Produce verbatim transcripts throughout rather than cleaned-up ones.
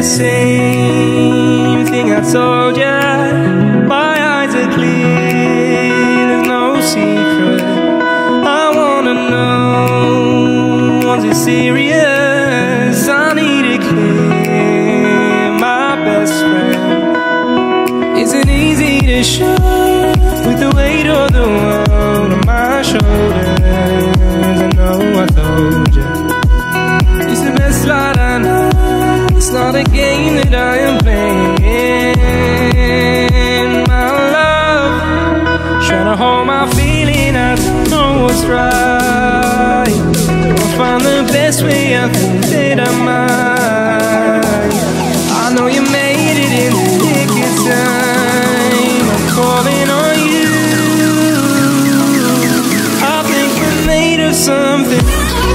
the same thing I told ya. My eyes are clear, there's no secret. I wanna know, was it serious? I need it clear, my best friend. Isn't easy to show with the weight of the world on my shoulders. I know I told you it's the best light I know. It's not a game that I am playing. My love, trying to hold my feeling. I don't know what's right. I'll find the best way. I think that I might. I know you made it in the nick of time. I'm calling on you. I think we're made of something.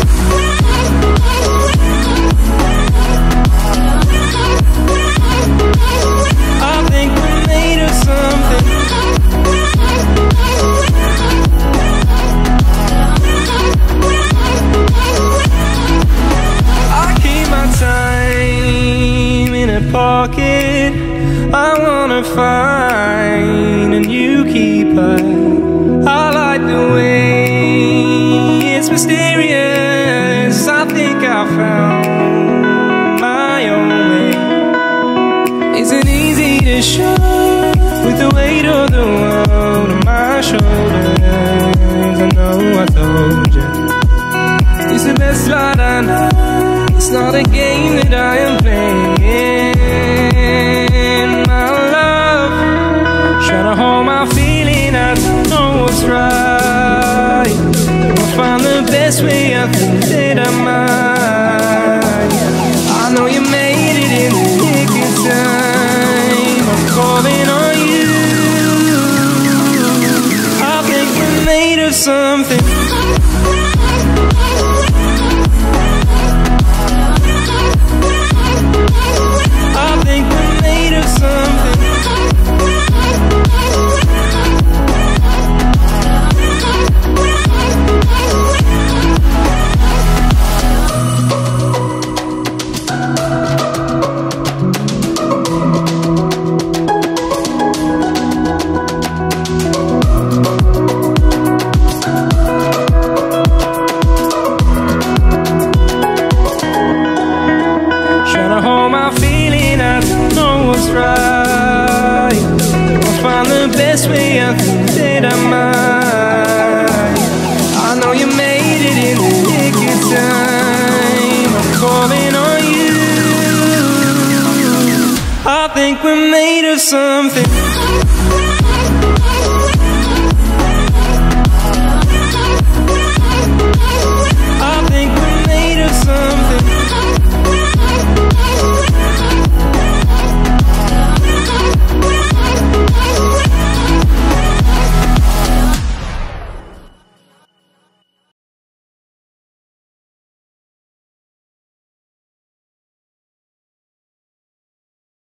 Pocket, I wanna find a new keeper. I like the way it's mysterious. I think I found my own way. Isn't easy to show with the weight of the world on my shoulders. I know I told you it's the best light I know. It's not a game that I am playing. My love, trying to hold my feeling. I don't know what's right. I'll find the best way. I think that I might. I know you made it in the nick of time. I'm calling on you. I think we're made of something. Right. I'll find the best way. I think that I might. I know you made it in the nick of time. I'm calling on you. I think we're made of something.